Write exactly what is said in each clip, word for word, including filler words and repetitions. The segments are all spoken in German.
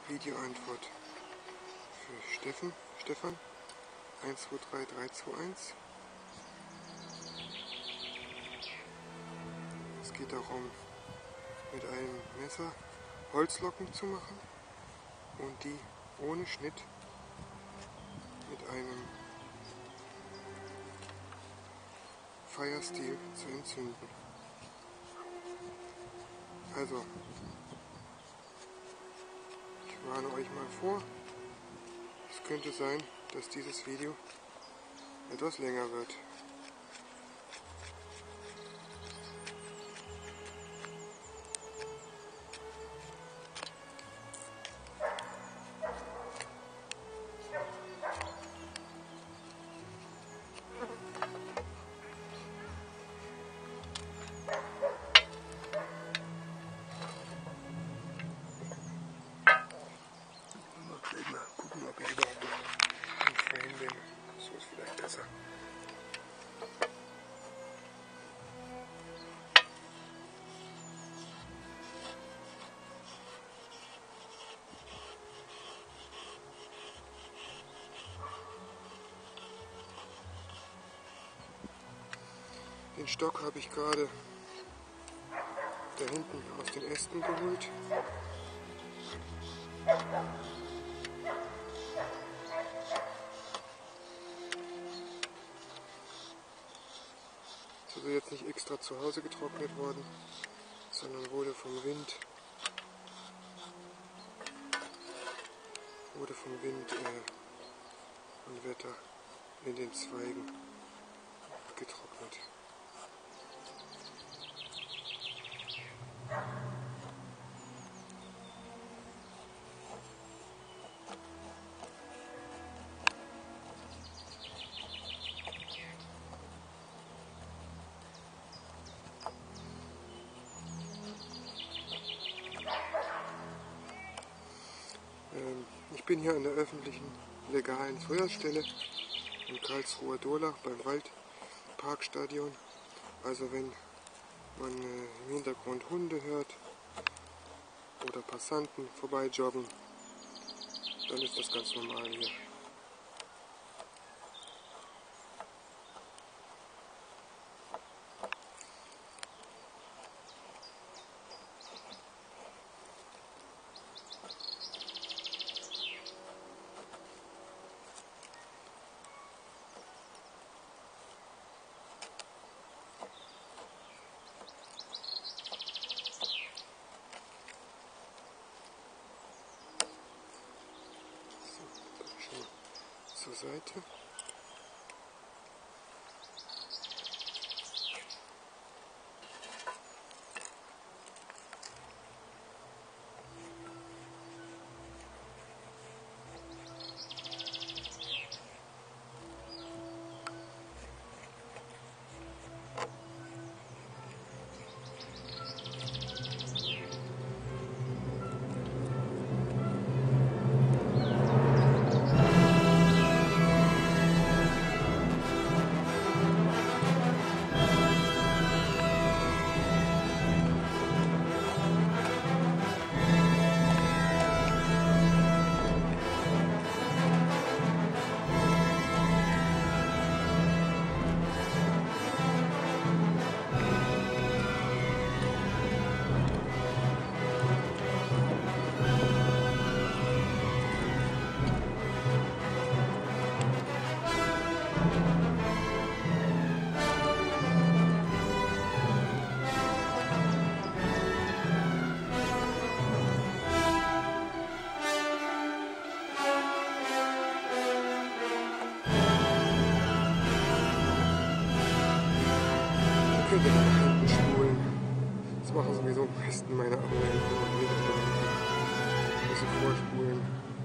Videoantwort für Steffen, Stefan eins zwei drei drei zwei eins. Es geht darum, mit einem Messer Holzlocken zu machen und die ohne Schnitt mit einem Firesteel zu entzünden. Also, ich warne euch mal vor, es könnte sein, dass dieses Video etwas länger wird. Mal gucken, ob ich überhaupt im Frame bin. So ist vielleicht besser. Den Stock habe ich gerade da hinten aus den Ästen geholt. Es ist jetzt nicht extra zu Hause getrocknet worden, sondern wurde vom Wind wurde vom Wind äh, und Wetter in den Zweigen getrocknet. Ich bin hier an der öffentlichen legalen Feuerstelle in Karlsruher Durlach beim Waldparkstadion. Also wenn man äh, im Hintergrund Hunde hört oder Passanten vorbeijoggen, dann ist das ganz normal hier. Zur Seite. Könnt ihr nach hinten spulen. Das machen sowieso am besten meine Abonnenten und Mitarbeiter. Ein bisschen vorspulen.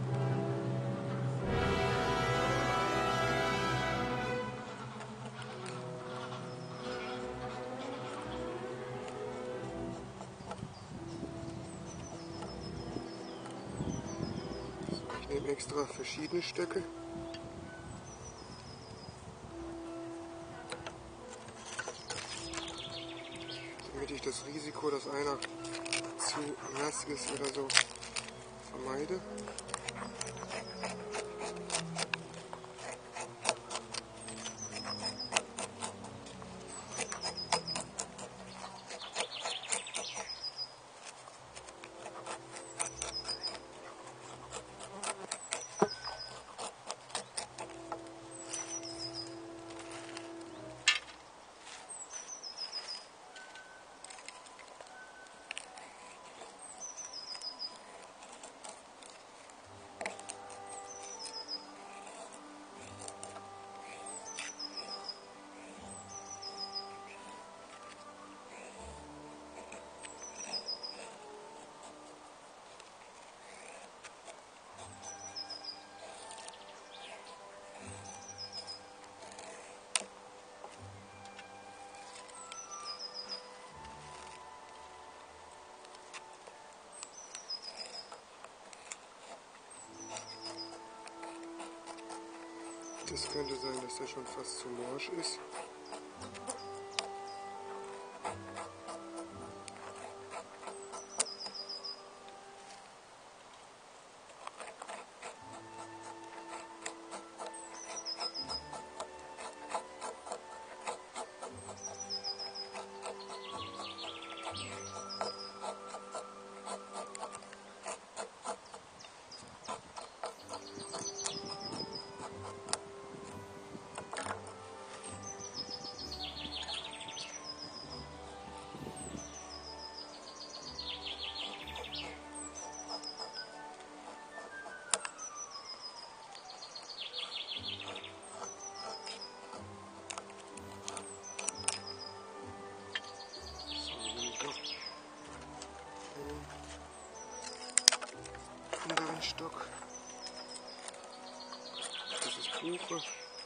So, ich nehme extra verschiedene Stöcke. Damit ich das Risiko, dass einer zu nass ist oder so, vermeide. Es könnte sein, dass der schon fast zu morsch ist. Anderen Stock. Das ist Buche.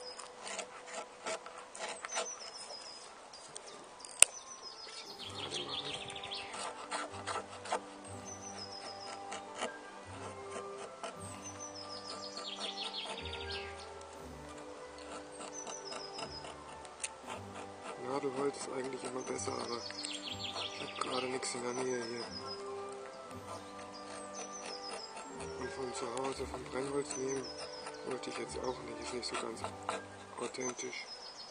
Nadelholz ist eigentlich immer besser, aber ich habe gerade nichts in der Nähe hier. Und von zu Hause vom Brennholz nehmen wollte ich jetzt auch nicht, ist nicht so ganz authentisch.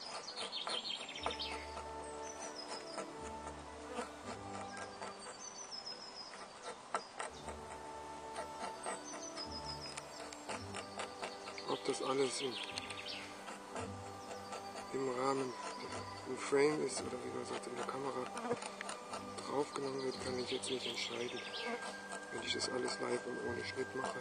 Ob das alles im, im Rahmen, im Frame ist oder wie man sagt, in der Kamera draufgenommen wird, kann ich jetzt nicht entscheiden, wenn ich das alles live und ohne Schnitt mache.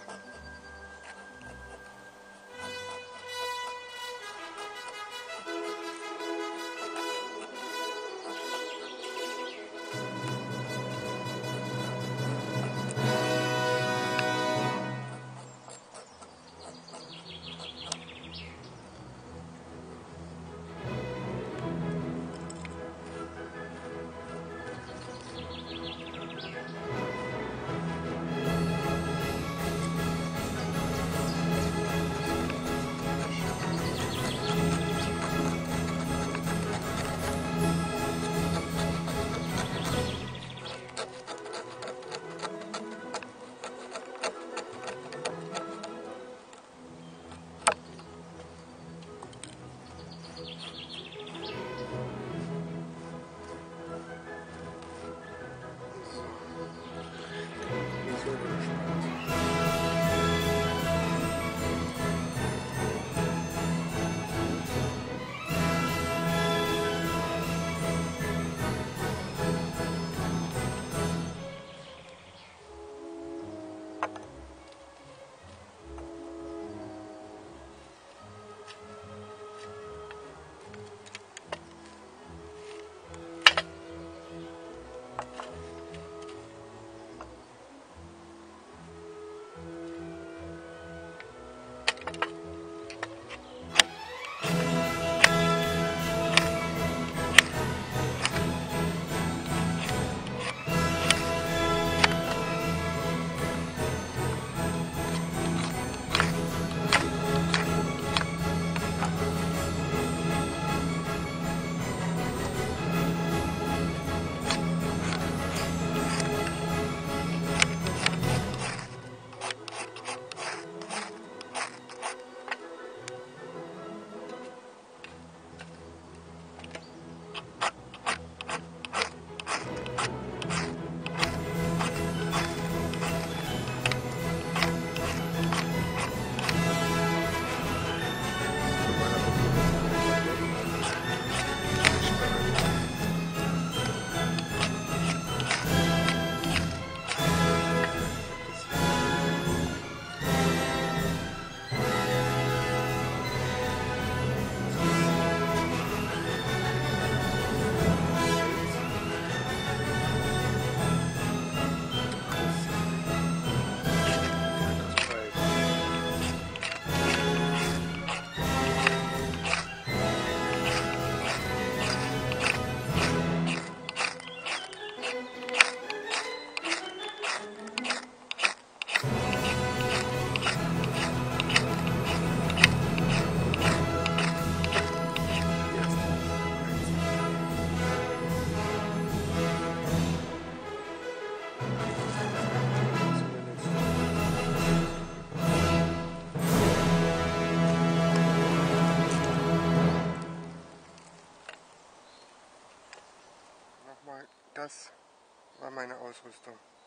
nochmal, das war meine Ausrüstung.